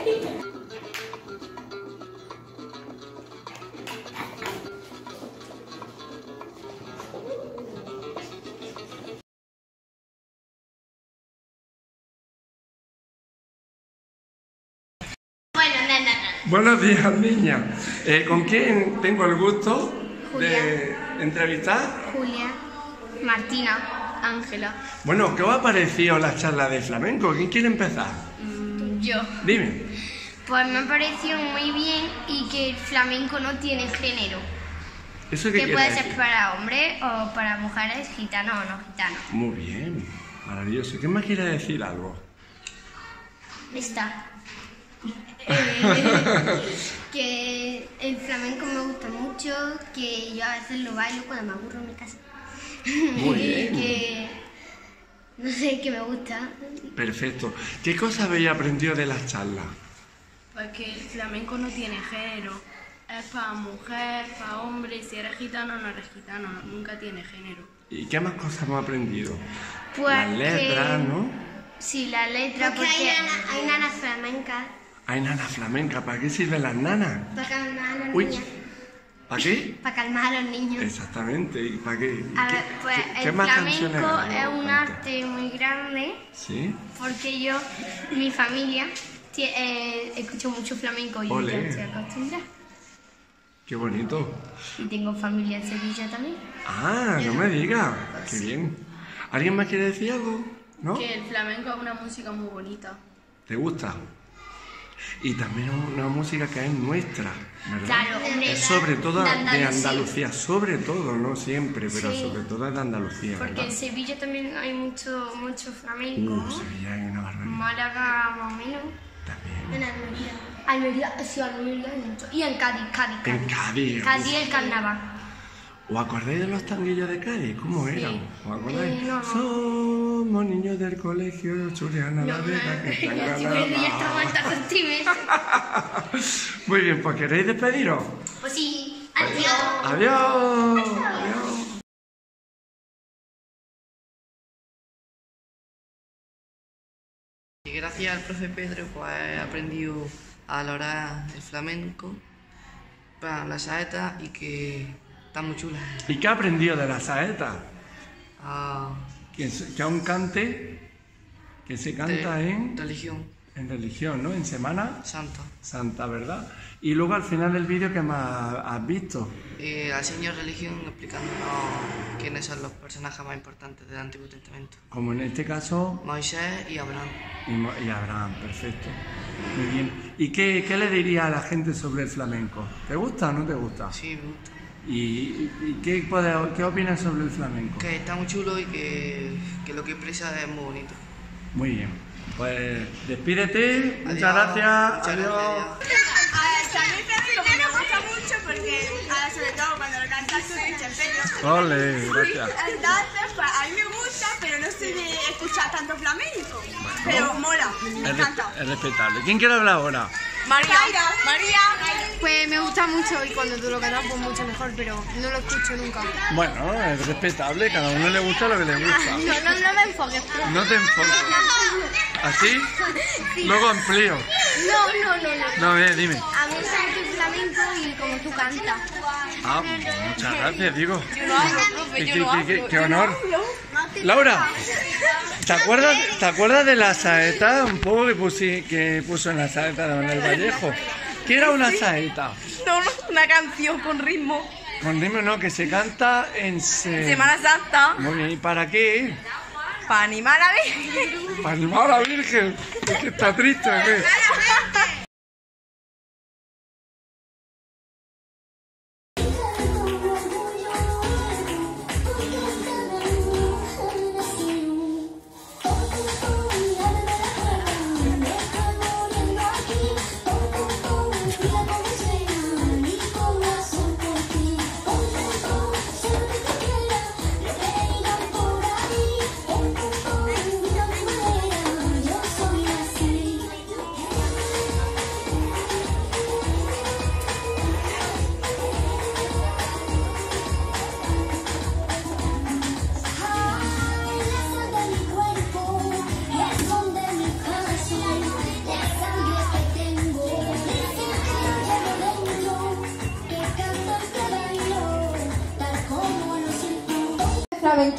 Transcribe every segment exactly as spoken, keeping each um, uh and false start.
Bueno, no, no, no. Buenos días, niña. Eh, ¿Con quién tengo el gusto Julia. de entrevistar? Julia, Martina, Ángela. Bueno, ¿qué os ha parecido la charla de flamenco? ¿Quién quiere empezar? Mm, yo. Dime. Pues me ha parecido muy bien y que el flamenco no tiene género. ¿Eso qué Que quiere puede decir? ser para hombres o para mujeres, gitanos o no gitanos. Muy bien, maravilloso. ¿Quién más quiere decir algo? Está. Eh, que el flamenco me gusta mucho, que yo a veces lo bailo cuando me aburro en mi casa. Muy bien. que no sé, que me gusta. Perfecto. ¿Qué cosa habéis aprendido de las charlas? Pues que el flamenco no tiene género, es para mujer, para hombre, si eres gitano o no eres gitano, nunca tiene género. ¿Y qué más cosas hemos aprendido? Pues Las letras, que- ¿no? Sí, la letra, porque, Porque hay nana- hay nanas flamencas. Hay nanas flamencas. ¿Para qué sirven las nanas? Para calmar a los Uy. niños. ¿Para qué? Para calmar a los niños. Exactamente. ¿Y para qué? ¿Y A qué- ver, pues qué- qué el más canciones flamenco hay? es un Cuenta. arte muy grande ¿Sí? porque yo, mi familia, tie- eh, escucho mucho flamenco y Ole. ya estoy acostumbrada. Qué bonito. Y tengo familia en Sevilla también. Ah, no me digas. Qué bien. ¿Alguien más quiere decir algo? ¿No? Que el flamenco es una música muy bonita. ¿Te gusta? Y también una música que es nuestra, ¿verdad? Claro, hombre. Es sobre todo de de Andalucía. Andalucía, sobre todo, no siempre, pero Sí. sobre todo es de Andalucía, Porque ¿verdad? en Sevilla también hay mucho, mucho flamenco. Uh, Sevilla hay una barbaridad. Málaga más o menos. También. En Almería. Almería, sí, Almería hay mucho. Y en Cádiz, Cádiz, Cádiz. En Cádiz. Cádiz el carnaval. ¿Os acordáis de los tanguillos de Cádiz? ¿Cómo eran? ¿Os acordáis? Eh, no, no. Somos niños del colegio Churiana la Vega que están Ya estamos hasta centímetros. Muy bien, pues ¿queréis despediros? Pues sí, adiós. Adiós. Adiós. Y gracias al profe Pedro pues he aprendido a valorar el flamenco, para la saeta y que está muy chula. ¿Y qué ha aprendido de la saeta? Ah, Que es que un cante que se canta de en, religión en religión, ¿no? En Semana santa. Santa, ¿verdad? Y luego al final del vídeo que más has visto. Y al señor religión explicándonos quiénes son los personajes más importantes del Antiguo Testamento. Como en este caso, Moisés y Abraham. y, Mo- y Abraham, perfecto. Muy bien. ¿Y qué, qué le diría a la gente sobre el flamenco? ¿Te gusta o no te gusta? Sí, me gusta. ¿Y, y- y qué, puede- qué opinas sobre el flamenco? Que está muy chulo y que, que lo que expresa es muy bonito. Muy bien. Pues despídete. Muchas Adiós. gracias. Muchas Adiós. gracias. A mí flamenco me gusta mucho porque, ahora sobre todo cuando lo cantas tú, Pedro. Ole, gracias. Entonces, pues a mí me gusta, pero no sé de escuchar tanto flamenco. Pero mola, me Es, encanta. re- es respetable. ¿Quién quiere hablar ahora? María, María. Pues me gusta mucho y cuando tú lo cantas pues mucho mejor, pero no lo escucho nunca. Bueno, es respetable. Cada uno le gusta lo que le gusta. No, no, no me enfoques. pero- No te enfoques. ¿Así? Luego amplío. No, no, no, no. No, eh, dime. A mí me gusta el flamenco y como tú cantas. Ah, muchas gracias, digo. Yo no hablo, profe, Qué, yo qué- no qué- hablo. qué- qué honor. Laura, ¿te acuerdas, ¿te acuerdas de la saeta? Un poco que, pusi- que puso en la saeta de Manuel Vallejo. ¿Qué era una saeta? No, no, una canción con ritmo. Con ritmo no, que se canta en se- Semana Santa, Muy bien, ¿y para qué? para animar a ver. Para animar a la Virgen. Es que está triste, ¿o qué?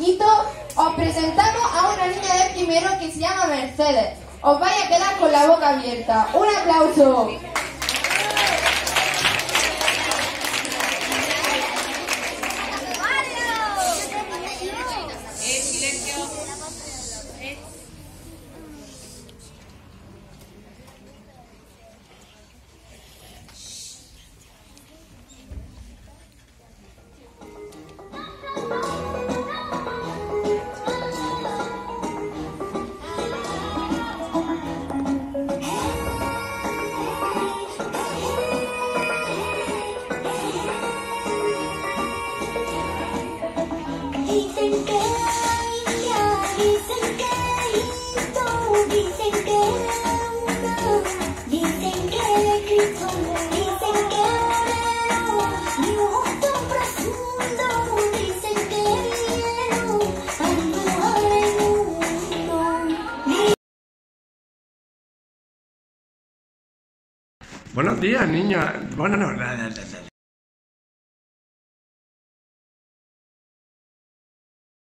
Quito, os presentamos a una niña de primero que se llama Mercedes. Os vais a quedar con la boca abierta. ¡Un aplauso! Dicen que ella, dicen que esto, dicen que uno, dicen que Cristo, dicen que Oreo, mi gusto profundo, dicen que quiero ayudar el mundo. Buenos días, niña. Bueno, no, nada, nada, nada.